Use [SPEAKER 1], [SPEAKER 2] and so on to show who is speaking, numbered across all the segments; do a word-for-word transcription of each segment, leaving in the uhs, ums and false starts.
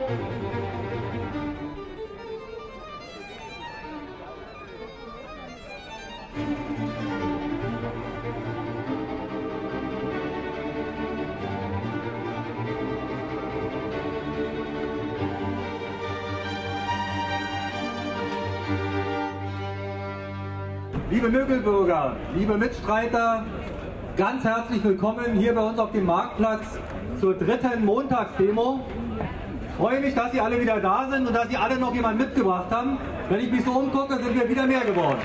[SPEAKER 1] Liebe Mögelbürger, liebe Mitstreiter, ganz herzlich willkommen hier bei uns auf dem Marktplatz zur dritten Montagsdemo. Ich freue mich, dass Sie alle wieder da sind und dass Sie alle noch jemanden mitgebracht haben. Wenn ich mich so umgucke, sind wir wieder mehr geworden.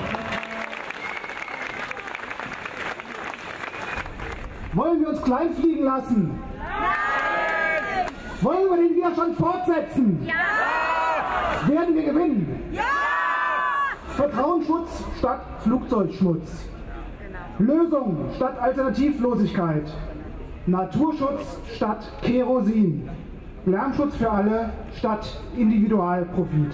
[SPEAKER 2] Wollen wir uns klein fliegen lassen?
[SPEAKER 3] Nein!
[SPEAKER 2] Wollen wir den Widerstand fortsetzen?
[SPEAKER 3] Ja!
[SPEAKER 2] Werden wir gewinnen?
[SPEAKER 3] Ja!
[SPEAKER 2] Vertrauensschutz statt Flugzeugschmutz. Genau. Lösung statt Alternativlosigkeit. Naturschutz statt Kerosin. Lärmschutz für alle statt Individualprofit.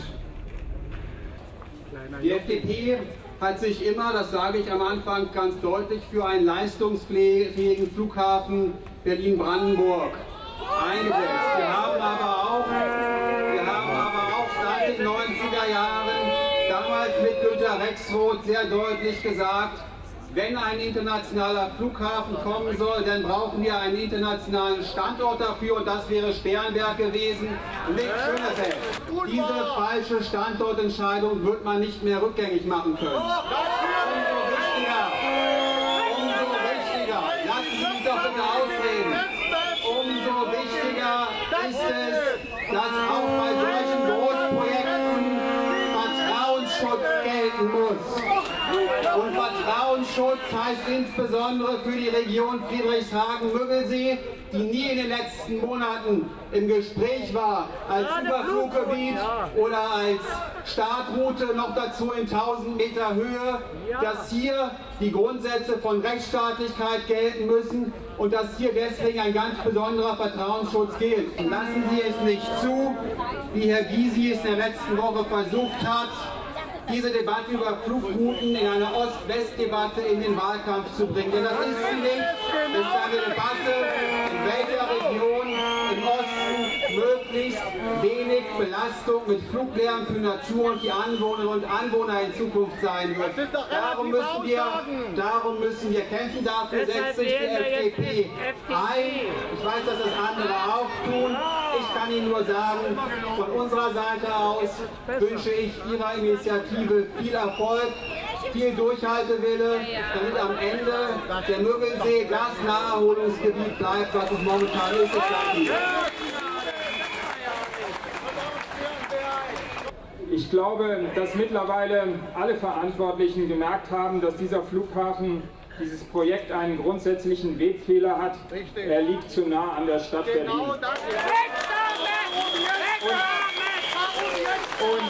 [SPEAKER 4] Die F D P hat sich immer, das sage ich am Anfang ganz deutlich, für einen leistungsfähigen Flughafen Berlin-Brandenburg eingesetzt. Wir haben aber auch, wir haben aber auch seit den neunziger Jahren, damals mit Günter Rexroth, sehr deutlich gesagt, wenn ein internationaler Flughafen kommen soll, dann brauchen wir einen internationalen Standort dafür und das wäre Sternberg gewesen und nicht Schönefeld. Diese falsche Standortentscheidung wird man nicht mehr rückgängig machen können. Umso wichtiger, umso wichtiger, lassen Sie mich doch bitte ausreden, umso wichtiger ist es, dass auch bei solchen Großprojekten Vertrauensschutz gelten muss. Und Vertrauensschutz heißt insbesondere für die Region Friedrichshagen-Müggelsee, die nie in den letzten Monaten im Gespräch war, als Überfluggebiet oder als Startroute, noch dazu in tausend Meter Höhe, dass hier die Grundsätze von Rechtsstaatlichkeit gelten müssen und dass hier deswegen ein ganz besonderer Vertrauensschutz gilt. Und lassen Sie es nicht zu, wie Herr Gysi es in der letzten Woche versucht hat, diese Debatte über Flugrouten in eine Ost-West-Debatte in den Wahlkampf zu bringen. Denn das ist sie nicht. Es ist eine Debatte, in welcher Region im Osten möglichst wenig Belastung mit Fluglärm für Natur und die Anwohnerinnen und Anwohner in Zukunft sein wird. Darum müssen wir, darum müssen wir kämpfen. Dafür setzt sich die F D P ein. Ich weiß, dass das andere auch tun. Ich kann Ihnen nur sagen, von unserer Seite aus wünsche ich Ihrer Initiative viel Erfolg, viel Durchhaltewille, damit am Ende der Müggelsee Gasnaherholungsgebiet bleibt, was es momentan ist. Ich danke Ihnen.
[SPEAKER 5] Ich glaube, dass mittlerweile alle Verantwortlichen gemerkt haben, dass dieser Flughafen, dieses Projekt einen grundsätzlichen Wegfehler hat. Er liegt zu nah an der Stadt Berlin. Und, und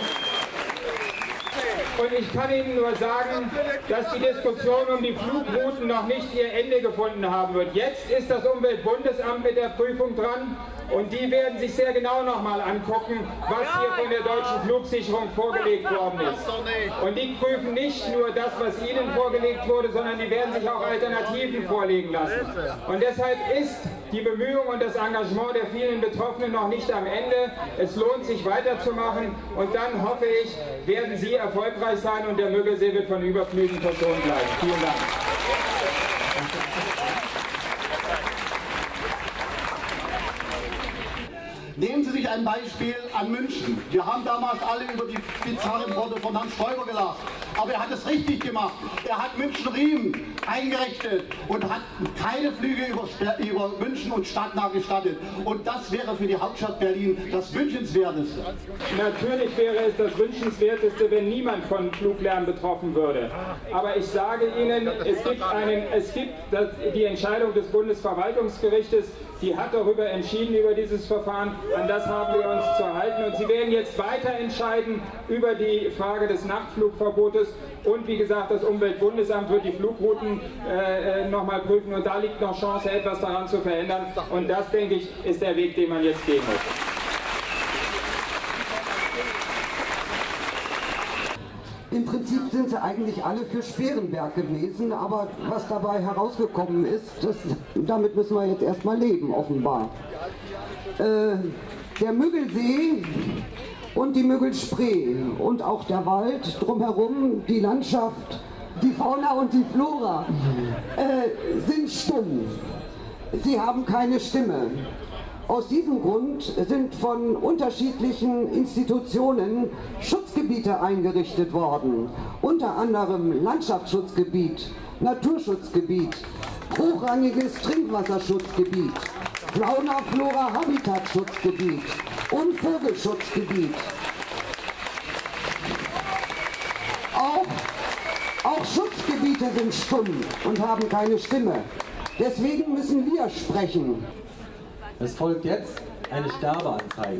[SPEAKER 5] Und ich kann Ihnen nur sagen, dass die Diskussion um die Flugrouten noch nicht ihr Ende gefunden haben wird. Jetzt ist das Umweltbundesamt mit der Prüfung dran und die werden sich sehr genau nochmal angucken, was hier von der deutschen Flugsicherung vorgelegt worden ist. Und die prüfen nicht nur das, was Ihnen vorgelegt wurde, sondern die werden sich auch Alternativen vorlegen lassen. Und deshalb ist die Bemühung und das Engagement der vielen Betroffenen noch nicht am Ende. Es lohnt sich weiterzumachen und dann hoffe ich, werden Sie erfolgreich sein und der Müggelsee wird von Überflügen verschont bleiben. Vielen Dank.
[SPEAKER 6] Nehmen Sie sich ein Beispiel an München. Wir haben damals alle über die bizarren Worte von Herrn Stoiber gelacht. Aber er hat es richtig gemacht. Er hat München-Riemen eingerichtet und hat keine Flüge über, über München und Stadtnah gestattet. Und das wäre für die Hauptstadt Berlin das Wünschenswerteste.
[SPEAKER 5] Natürlich wäre es das Wünschenswerteste, wenn niemand von Fluglärm betroffen würde. Aber ich sage Ihnen, es gibt, einen, es gibt das, die Entscheidung des Bundesverwaltungsgerichtes, die hat darüber entschieden, über dieses Verfahren. An das haben wir uns zu halten. Und Sie werden jetzt weiter entscheiden über die Frage des Nachtflugverbotes. Und wie gesagt, das Umweltbundesamt wird die Flugrouten äh, nochmal prüfen. Und da liegt noch Chance, etwas daran zu verändern. Und das, denke ich, ist der Weg, den man jetzt gehen muss.
[SPEAKER 7] Im Prinzip sind sie eigentlich alle für Sperenberg gewesen, aber was dabei herausgekommen ist, das, damit müssen wir jetzt erstmal leben, offenbar. Äh, Der Müggelsee und die Müggelspree und auch der Wald drumherum, die Landschaft, die Fauna und die Flora äh, sind stumm. Sie haben keine Stimme. Aus diesem Grund sind von unterschiedlichen Institutionen Schutzgebiete eingerichtet worden. Unter anderem Landschaftsschutzgebiet, Naturschutzgebiet, hochrangiges Trinkwasserschutzgebiet, Fauna-Flora-Habitatschutzgebiet und Vogelschutzgebiet. Auch, auch Schutzgebiete sind stumm und haben keine Stimme. Deswegen müssen wir sprechen.
[SPEAKER 1] Es folgt jetzt eine Sterbeanzeige.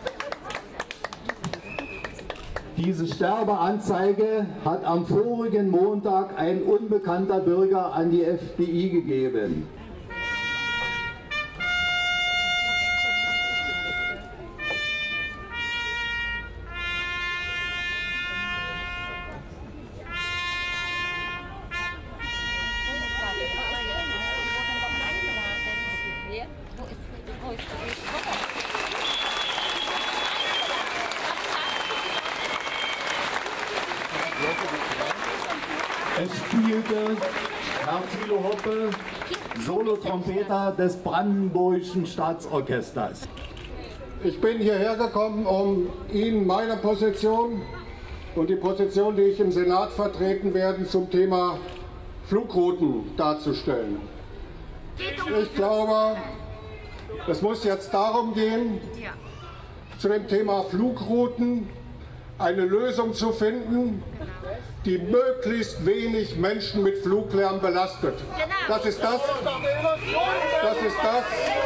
[SPEAKER 8] Diese Sterbeanzeige hat am vorigen Montag ein unbekannter Bürger an die F D I gegeben. Es spielte Herr Thilo Hoppe, Solotrompeter des Brandenburgischen Staatsorchesters.
[SPEAKER 9] Ich bin hierher gekommen, um Ihnen meine Position und die Position, die ich im Senat vertreten werde, zum Thema Flugrouten darzustellen. Ich glaube, es muss jetzt darum gehen, zu dem Thema Flugrouten eine Lösung zu finden, die möglichst wenig Menschen mit Fluglärm belastet. Das ist das, das ist das,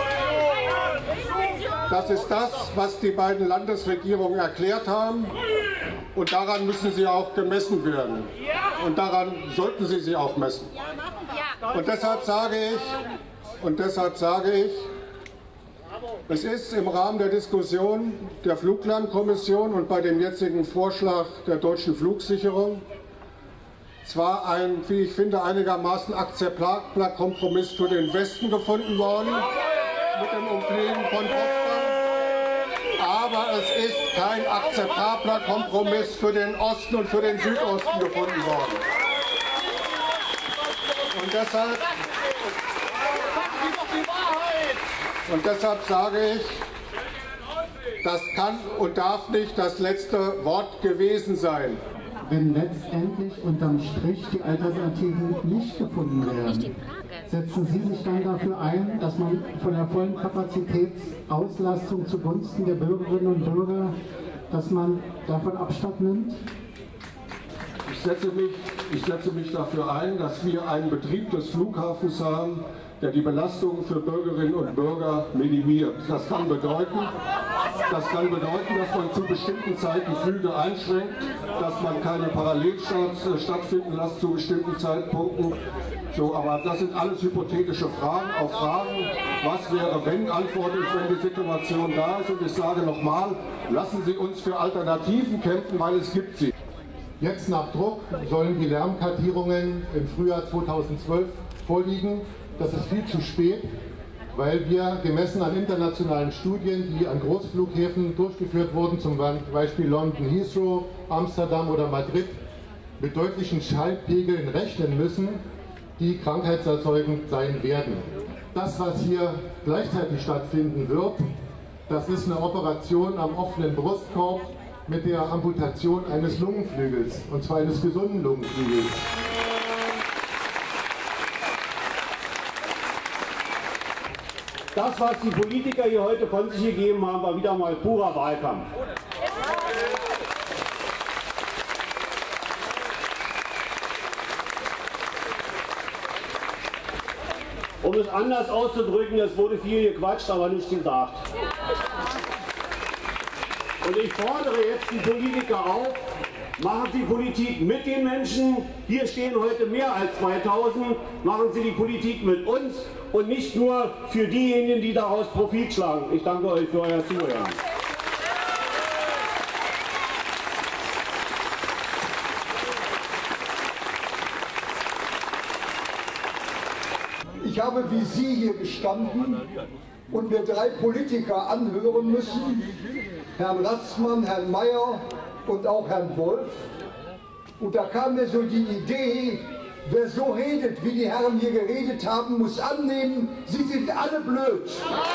[SPEAKER 9] das ist das, was die beiden Landesregierungen erklärt haben, und daran müssen sie auch gemessen werden. Und daran sollten sie sie auch messen. Und deshalb sage ich, und deshalb sage ich, es ist im Rahmen der Diskussion der Fluglärmkommission und bei dem jetzigen Vorschlag der deutschen Flugsicherung zwar ein, wie ich finde, einigermaßen akzeptabler Kompromiss für den Westen gefunden worden, mit dem Umfliegen von Potsdam, aber es ist kein akzeptabler Kompromiss für den Osten und für den Südosten gefunden worden. Und deshalb, und deshalb sage ich, das kann und darf nicht das letzte Wort gewesen sein.
[SPEAKER 2] Wenn letztendlich unterm Strich die Alternativen nicht gefunden werden, setzen Sie sich dann dafür ein, dass man von der vollen Kapazitätsauslastung zugunsten der Bürgerinnen und Bürger, dass man davon Abstand nimmt?
[SPEAKER 9] Ich setze mich, ich setze mich dafür ein, dass wir einen Betrieb des Flughafens haben, der die Belastung für Bürgerinnen und Bürger minimiert. Das kann bedeuten, das kann bedeuten, dass man zu bestimmten Zeiten Flüge einschränkt, dass man keine Parallelstarts äh, stattfinden lässt zu bestimmten Zeitpunkten. So, aber das sind alles hypothetische Fragen. Auf Fragen, was wäre, wenn, antworte ich, wenn die Situation da ist. Und ich sage nochmal, lassen Sie uns für Alternativen kämpfen, weil es gibt sie.
[SPEAKER 10] Jetzt nach Druck sollen die Lärmkartierungen im Frühjahr zweitausendzwölf vorliegen. Das ist viel zu spät, weil wir gemessen an internationalen Studien, die an Großflughäfen durchgeführt wurden, zum Beispiel London Heathrow, Amsterdam oder Madrid, mit deutlichen Schallpegeln rechnen müssen, die krankheitserzeugend sein werden. Das, was hier gleichzeitig stattfinden wird, das ist eine Operation am offenen Brustkorb mit der Amputation eines Lungenflügels, und zwar eines gesunden Lungenflügels.
[SPEAKER 11] Das, was die Politiker hier heute von sich gegeben haben, war wieder mal purer Wahlkampf. Um es anders auszudrücken, es wurde viel gequatscht, aber nicht gesagt. Und ich fordere jetzt die Politiker auf, machen Sie Politik mit den Menschen. Hier stehen heute mehr als zweitausend. Machen Sie die Politik mit uns und nicht nur für diejenigen, die daraus Profit schlagen. Ich danke euch für euer Zuhören.
[SPEAKER 8] Ich
[SPEAKER 12] habe wie Sie hier gestanden und mir drei Politiker anhören müssen, Herrn Ratzmann, Herrn Mayer und auch Herrn Wolf. Und da kam mir so die Idee, wer so redet, wie die Herren hier geredet haben, muss annehmen, sie sind alle blöd.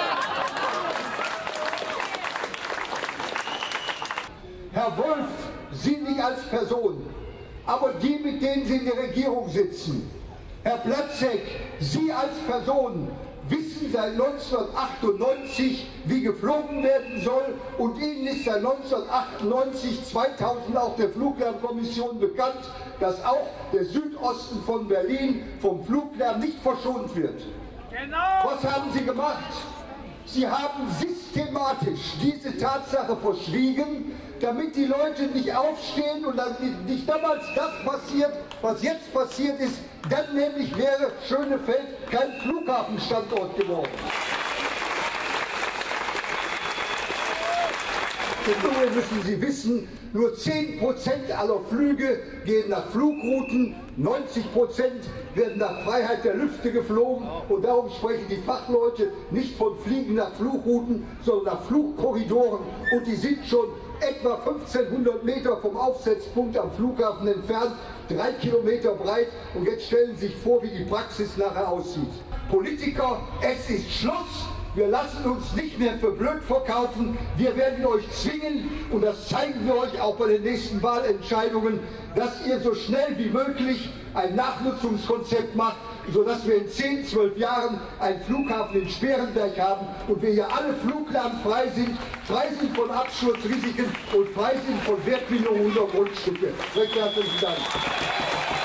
[SPEAKER 12] Herr Wolf, Sie nicht als Person, aber die, mit denen Sie in der Regierung sitzen. Herr Platzek, Sie als Person wissen seit neunzehnhundertachtundneunzig, wie geflogen werden soll, und Ihnen ist seit neunzehnhundertachtundneunzig, zweitausend auch der Fluglärmkommission bekannt, dass auch der Südosten von Berlin vom Fluglärm nicht verschont wird. Genau. Was haben Sie gemacht? Sie haben systematisch diese Tatsache verschwiegen, damit die Leute nicht aufstehen und dann nicht damals das passiert, was jetzt passiert ist. Dann nämlich wäre Schönefeld kein Flughafenstandort geworden. Nun müssen Sie wissen, nur zehn Prozent aller Flüge gehen nach Flugrouten, neunzig Prozent werden nach Freiheit der Lüfte geflogen, und darum sprechen die Fachleute nicht von Fliegen nach Flugrouten, sondern nach Flugkorridoren, und die sind schon etwa fünfzehnhundert Meter vom Aufsetzpunkt am Flughafen entfernt, drei Kilometer breit, und jetzt stellen Sie sich vor, wie die Praxis nachher aussieht. Politiker, es ist Schluss! Wir lassen uns nicht mehr für blöd verkaufen. Wir werden euch zwingen, und das zeigen wir euch auch bei den nächsten Wahlentscheidungen, dass ihr so schnell wie möglich ein Nachnutzungskonzept macht, sodass wir in zehn, zwölf Jahren einen Flughafen in Sperenberg haben und wir hier alle fluglärmfrei sind, frei sind von Absturzrisiken und frei sind von Wertminderungen unserer Grundstücke. Recht herzlichen Dank.